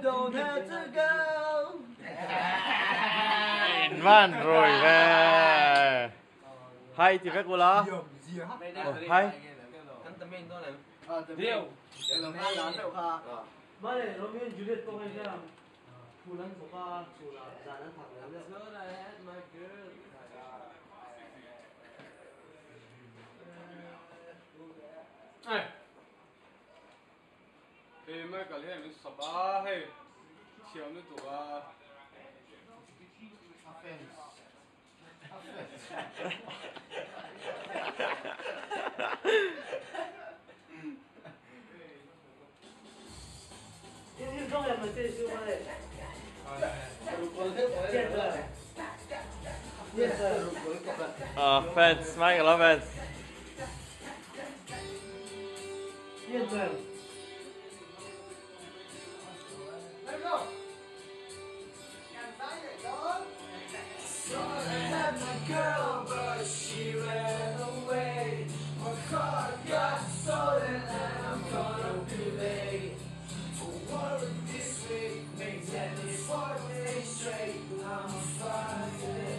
don't have to go. Van rồi về. Hay thì phép của nó. Hay. Điều. Làm hai lần đâu ha. Mà này nó miễn Juliet tôi hay sao? Phụ nữ số ba, phụ nữ già nó thẳng lắm đấy. Này. Ê mấy cái này mình sắp á hay. Chiều nữa tụi 你重要吗？这是我的。 Fans, Mike, I love fans. Let's go. My girl, but she ran away. My car got stolen and I'm gonna be late for work this week. Makes at least 4 days straight. I'm fighting.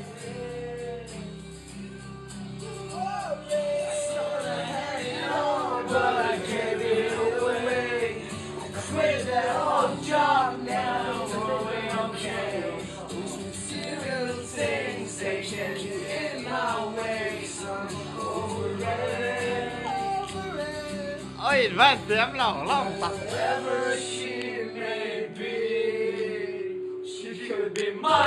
Oh yeah, I started hanging on, but I gave it away. I quit that old job now, I'm going okay. Little things they can get in my way, so I'm over it. Ôi, Van tiếm lòng tặc. Whatever she may be, she could be mine.